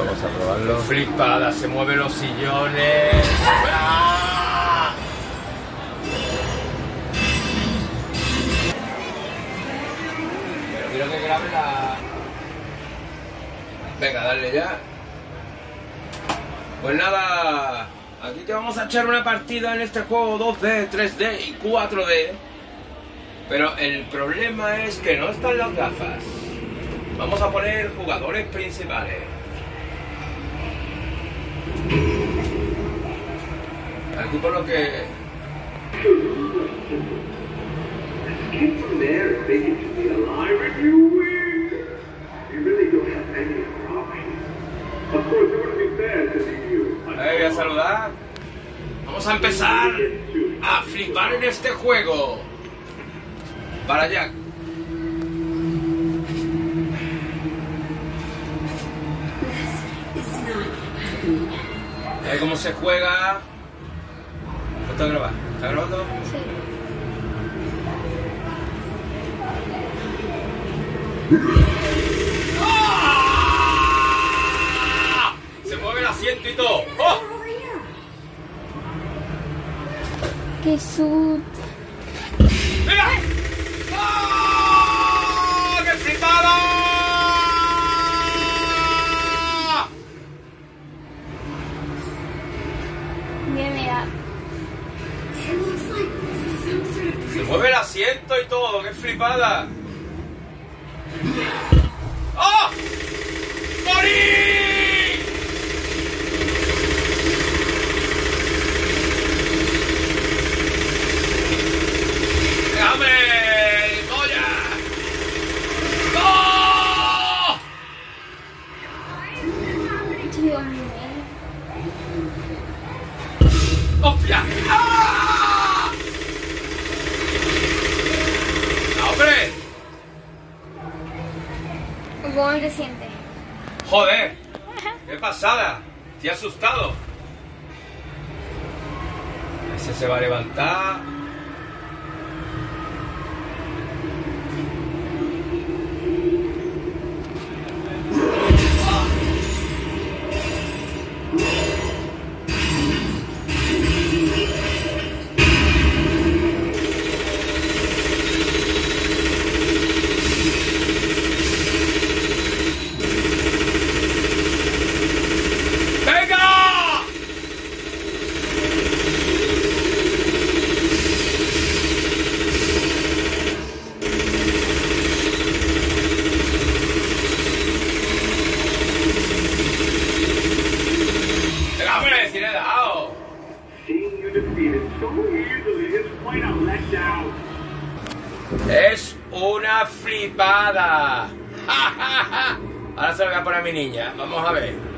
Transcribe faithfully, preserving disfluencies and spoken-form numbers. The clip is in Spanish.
Vamos a probarlo. Flipada, se mueven los sillones. ¡Ah! Pero quiero que grabe la... Venga, dale ya. Pues nada, aquí te vamos a echar una partida en este juego dos D, tres D y cuatro D. Pero el problema es que no están las gafas. Vamos a poner jugadores principales. Aquí por lo que... Eh, voy a saludar. Vamos a empezar a flipar en este juego. Para Jack. A ver cómo se juega. ¿Está grabando? ¿Está grabando? Sí. ¡Ah! Se mueve el asiento y todo. ¡Oh! ¡Qué susto! ¡Mira! ¡Ah! ¡Qué flipada! Mira, mira. Se mueve el asiento y todo. ¡Qué flipada! ¡Oh! ¡Morí! ¡Déjame! ¡Polla! ¡No! Dios mío. ¡Hostia! ¡Ah! ¡No, hombre! ¿Cómo te sientes? ¡Joder! ¡Qué pasada! Estoy asustado. Ese se va a levantar. Es una flipada. Ahora se lo voy a poner a mi niña. Vamos a ver.